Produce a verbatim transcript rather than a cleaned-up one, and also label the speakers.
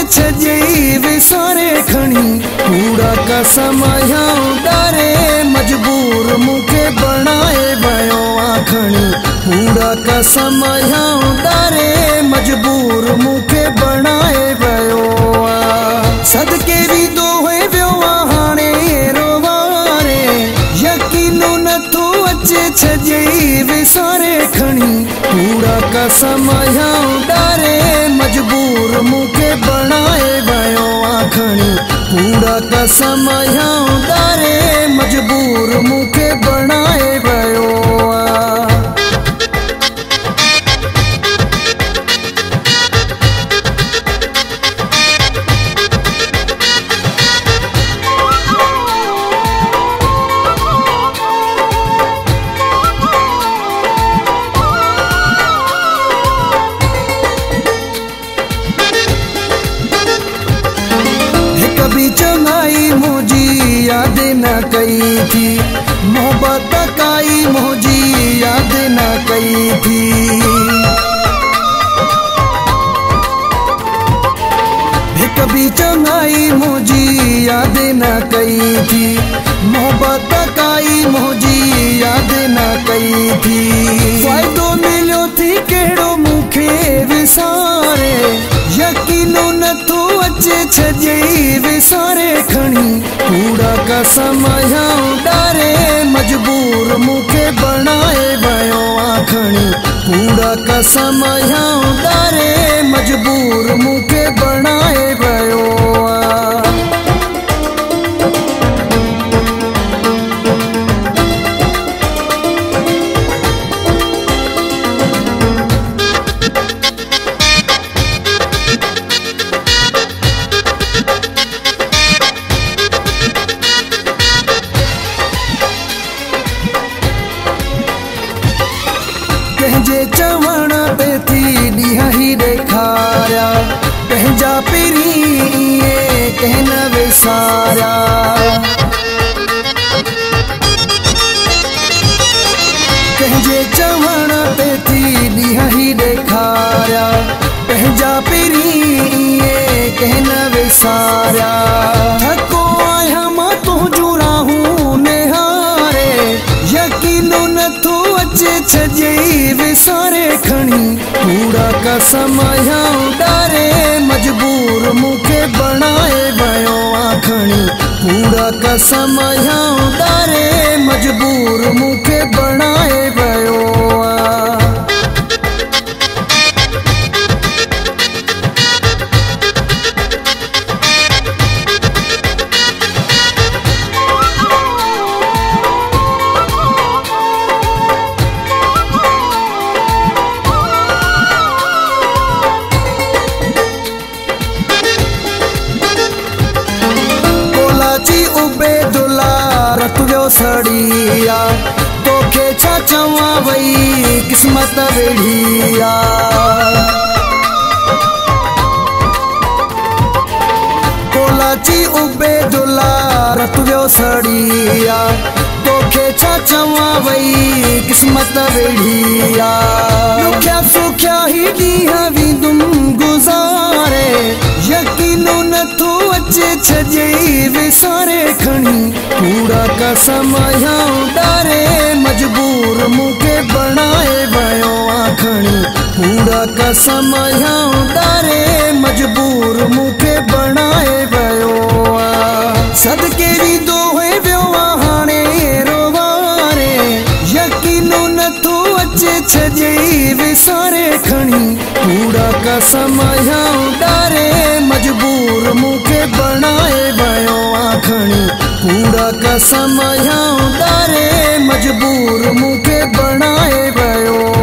Speaker 1: छजई विसारे खणी कूड़ा कसम यारे मजबूर मुखे बनाए वयो आखणी कूड़ा कसम यारे मजबूर मुखे बनाए वयो सदके भी दोहे व्यो हाणे रोवारे यकीन नथो अचे छजई विसारे खणी कूड़ा कसम यारे मजबूर मुखे बनाए वयो आखणी कूड़ा कसम यारे मजबूर मुखे बनाए वयो कभी चंगाई मुझी याद न कई थी मोहब्बत काई मुझी याद न कई थी कभी चंगाई मुझी याद न कई थी मोहब्बत काई मुझी याद न कई थी फायदो मिलो थी केड़ो मुखे विसारे यकीन नथो अचे छजई विसारे खणी कूड़ा कसम यारे मजबूर मुखे बनाए वयो आखणी कूड़ा कसम यारे मजबूर मुखे बनाए वयो कंहिंजे चवण पे थी ॾींहं ही ॾेखारिया पंहिंजा पहिरीं कंहिं न विसारिया कंहिंजे चवण पे थी ॾींहं ही ॾेखारिया पंहिंजा पहिरीं कंहिं न विसारिया थको आहियां मां तुंहिंजूं राहूं निहारे यकीन नथो अचे छजई विसारे खणी कूड़ा कसम यारे मजबूर मुखे बनाए वयो आखणी कूड़ा कसम यारे मजबूर मुखे बनाए वयो रतव्यो सड़िया तोखे छा चवां वई किस्मत वेड़िया कोलाची उबेदुल्ला रतव्यो सड़िया तोखे छा चवां वई किस्मत वेड़िया रुखिया सुखिया ही ॾींहं विंदुम गुज़ारे यकीन नथो अचे छजई विसारे खणी कूड़ा कसम यारे मजबूर मुखे बनाए वयो आखणी कूड़ा कसम यारे मजबूर मुखे बनाए वयो सदके भी दोहे व्यो हाणे रोवारे यकीन नथो अचे छजई विसारे खणी कूड़ा कसम यारे मजबूर मुखे बनाए वयो आखणी कूड़ा कसम यारे मजबूर मुखे बनाए वयो